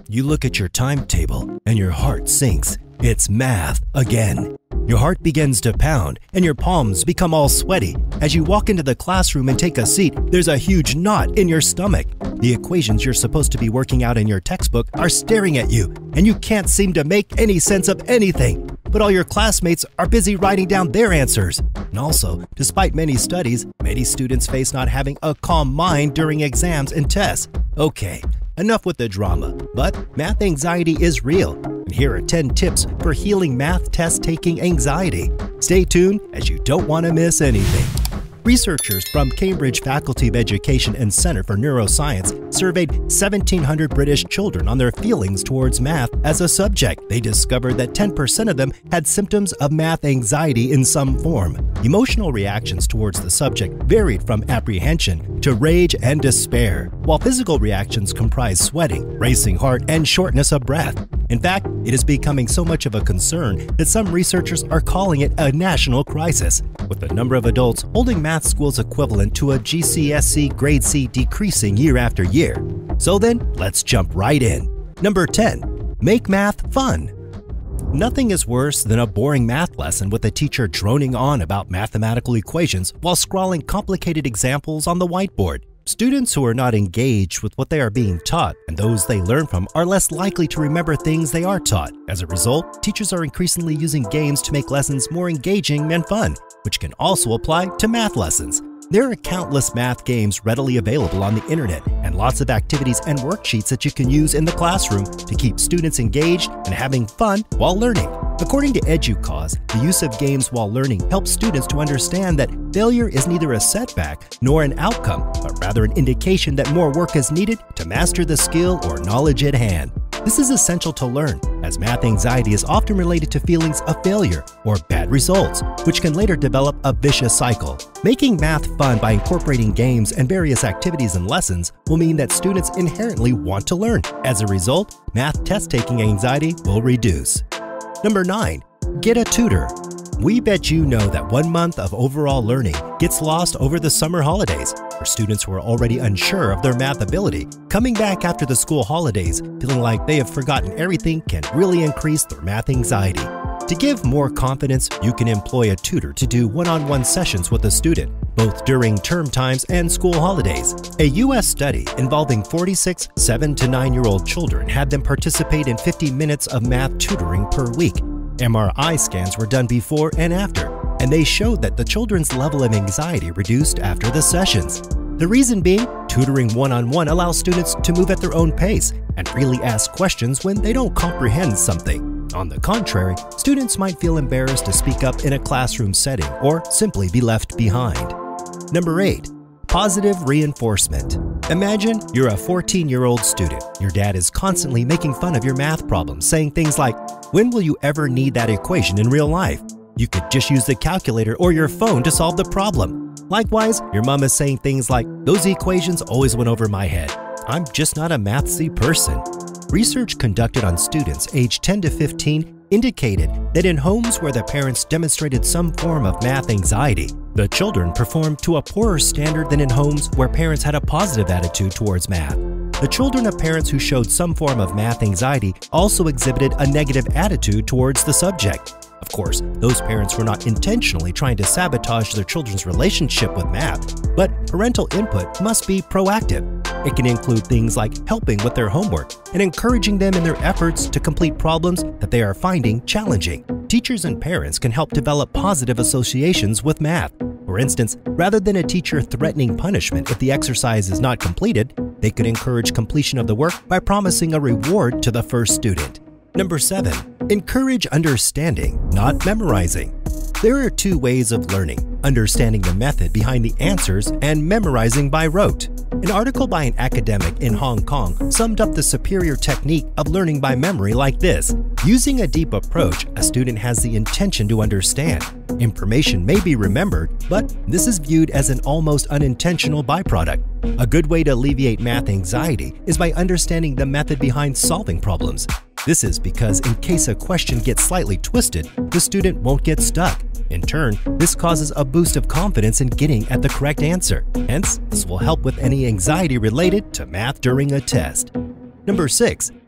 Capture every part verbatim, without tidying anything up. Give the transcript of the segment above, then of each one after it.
You look at your timetable and your heart sinks. It's math again. Your heart begins to pound and your palms become all sweaty. As you walk into the classroom and take a seat, there's a huge knot in your stomach. The equations you're supposed to be working out in your textbook are staring at you, and you can't seem to make any sense of anything. But all your classmates are busy writing down their answers. And also, despite many studies, many students face not having a calm mind during exams and tests. Okay, enough with the drama, but math anxiety is real. And here are ten tips for healing math test-taking anxiety. Stay tuned, as you don't want to miss anything. Researchers from Cambridge Faculty of Education and Center for Neuroscience surveyed seventeen hundred British children on their feelings towards math as a subject. They discovered that ten percent of them had symptoms of math anxiety in some form. Emotional reactions towards the subject varied from apprehension to rage and despair, while physical reactions comprised sweating, racing heart, and shortness of breath. In fact, it is becoming so much of a concern that some researchers are calling it a national crisis, with the number of adults holding math schools equivalent to a G C S E grade C decreasing year after year. So then, let's jump right in. Number ten. Make math fun. Nothing is worse than a boring math lesson with a teacher droning on about mathematical equations while scrawling complicated examples on the whiteboard. Students who are not engaged with what they are being taught and those they learn from are less likely to remember things they are taught. As a result, teachers are increasingly using games to make lessons more engaging and fun, which can also apply to math lessons. There are countless math games readily available on the internet and lots of activities and worksheets that you can use in the classroom to keep students engaged and having fun while learning. According to EduCause, the use of games while learning helps students to understand that failure is neither a setback nor an outcome, but rather an indication that more work is needed to master the skill or knowledge at hand. This is essential to learn, as math anxiety is often related to feelings of failure or bad results, which can later develop a vicious cycle. Making math fun by incorporating games and various activities and lessons will mean that students inherently want to learn. As a result, math test-taking anxiety will reduce. Number nine. Get a tutor. We bet you know that one month of overall learning gets lost over the summer holidays. For students who are already unsure of their math ability, coming back after the school holidays feeling like they have forgotten everything can really increase their math anxiety. To give more confidence, you can employ a tutor to do one-on-one sessions with a student, both during term times and school holidays. A U S study involving forty-six seven to nine-year-old children had them participate in fifty minutes of math tutoring per week. M R I scans were done before and after, and they showed that the children's level of anxiety reduced after the sessions. The reason being, tutoring one-on-one allows students to move at their own pace and freely ask questions when they don't comprehend something. On the contrary, students might feel embarrassed to speak up in a classroom setting or simply be left behind. Number eight. Positive reinforcement. Imagine you're a fourteen-year-old student. Your dad is constantly making fun of your math problems, saying things like, "When will you ever need that equation in real life? You could just use the calculator or your phone to solve the problem." Likewise, your mom is saying things like, "Those equations always went over my head. I'm just not a mathsy person." Research conducted on students aged ten to fifteen indicated that in homes where the parents demonstrated some form of math anxiety, the children performed to a poorer standard than in homes where parents had a positive attitude towards math. The children of parents who showed some form of math anxiety also exhibited a negative attitude towards the subject. Of course, those parents were not intentionally trying to sabotage their children's relationship with math, but parental input must be proactive. It can include things like helping with their homework and encouraging them in their efforts to complete problems that they are finding challenging. Teachers and parents can help develop positive associations with math. For instance, rather than a teacher threatening punishment if the exercise is not completed, they could encourage completion of the work by promising a reward to the first student. Number seven. Encourage understanding, not memorizing. There are two ways of learning: understanding the method behind the answers and memorizing by rote. An article by an academic in Hong Kong summed up the superior technique of learning by memory like this. Using a deep approach, a student has the intention to understand. Information may be remembered, but this is viewed as an almost unintentional byproduct. A good way to alleviate math anxiety is by understanding the method behind solving problems. This is because in case a question gets slightly twisted, the student won't get stuck. In turn, this causes a boost of confidence in getting at the correct answer. Hence, this will help with any anxiety related to math during a test. Number six.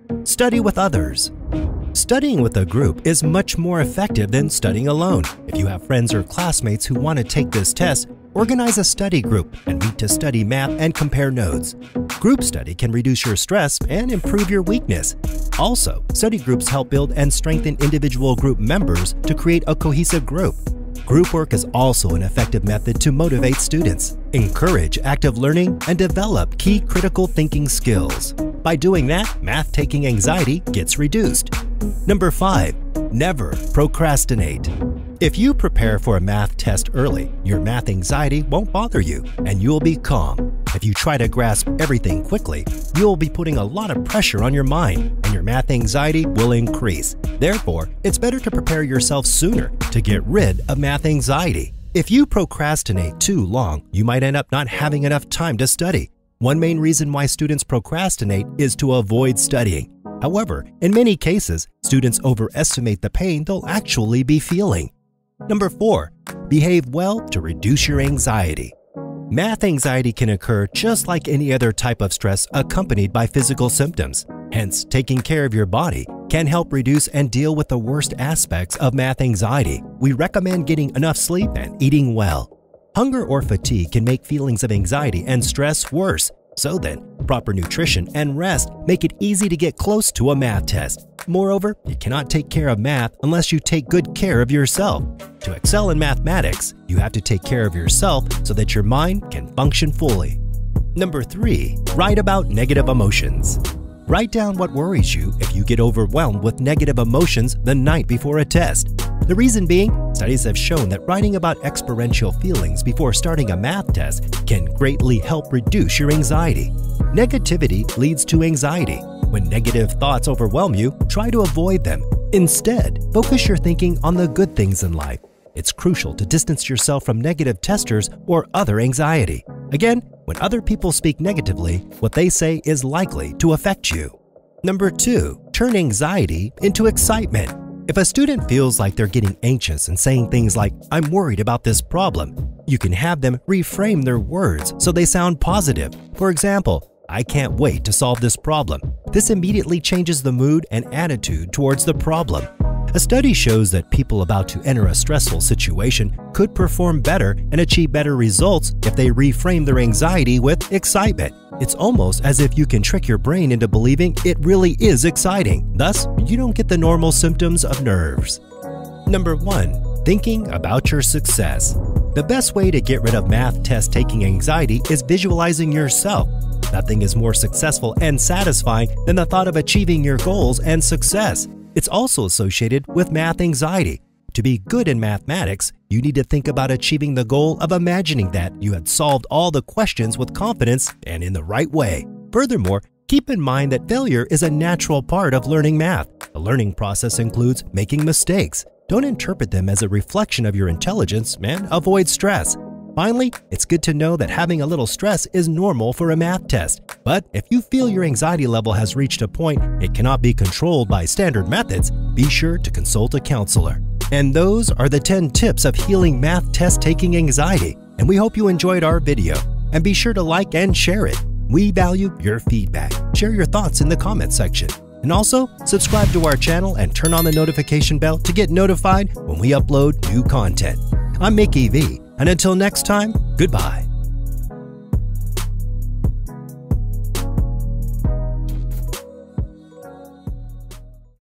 Study with others. Studying with a group is much more effective than studying alone. If you have friends or classmates who want to take this test, organize a study group and meet to study math and compare notes. Group study can reduce your stress and improve your weakness. Also, study groups help build and strengthen individual group members to create a cohesive group. Group work is also an effective method to motivate students, encourage active learning, and develop key critical thinking skills. By doing that, math-taking anxiety gets reduced. Number five, never procrastinate. If you prepare for a math test early, your math anxiety won't bother you, and you'll be calm. If you try to grasp everything quickly, you'll be putting a lot of pressure on your mind, and your math anxiety will increase. Therefore, it's better to prepare yourself sooner to get rid of math anxiety. If you procrastinate too long, you might end up not having enough time to study. One main reason why students procrastinate is to avoid studying. However, in many cases, students overestimate the pain they'll actually be feeling. Number four, behave well to reduce your anxiety. Math anxiety can occur just like any other type of stress accompanied by physical symptoms. Hence, taking care of your body can help reduce and deal with the worst aspects of math anxiety. We recommend getting enough sleep and eating well. Hunger or fatigue can make feelings of anxiety and stress worse. So then, proper nutrition and rest make it easy to get close to a math test. Moreover, you cannot take care of math unless you take good care of yourself. To excel in mathematics, you have to take care of yourself so that your mind can function fully. Number three, write about negative emotions. Write down what worries you if you get overwhelmed with negative emotions the night before a test. The reason being, studies have shown that writing about experiential feelings before starting a math test can greatly help reduce your anxiety. Negativity leads to anxiety. When negative thoughts overwhelm you, try to avoid them. Instead, focus your thinking on the good things in life. It's crucial to distance yourself from negative testers or other anxiety. Again, when other people speak negatively, what they say is likely to affect you. Number two, turn anxiety into excitement. If a student feels like they're getting anxious and saying things like, "I'm worried about this problem," you can have them reframe their words so they sound positive. For example, "I can't wait to solve this problem." This immediately changes the mood and attitude towards the problem. A study shows that people about to enter a stressful situation could perform better and achieve better results if they reframe their anxiety with excitement. It's almost as if you can trick your brain into believing it really is exciting. Thus, you don't get the normal symptoms of nerves. Number one, thinking about your success. The best way to get rid of math test taking anxiety is visualizing yourself. Nothing is more successful and satisfying than the thought of achieving your goals and success. It's also associated with math anxiety. To be good in mathematics, you need to think about achieving the goal of imagining that you had solved all the questions with confidence and in the right way. Furthermore, keep in mind that failure is a natural part of learning math. The learning process includes making mistakes. Don't interpret them as a reflection of your intelligence and avoid stress. Finally, it's good to know that having a little stress is normal for a math test. But if you feel your anxiety level has reached a point it cannot be controlled by standard methods, be sure to consult a counselor. And those are the ten tips of healing math test taking anxiety. And we hope you enjoyed our video. And be sure to like and share it. We value your feedback. Share your thoughts in the comment section. And also, subscribe to our channel and turn on the notification bell to get notified when we upload new content. I'm Mickey V, and until next time, goodbye.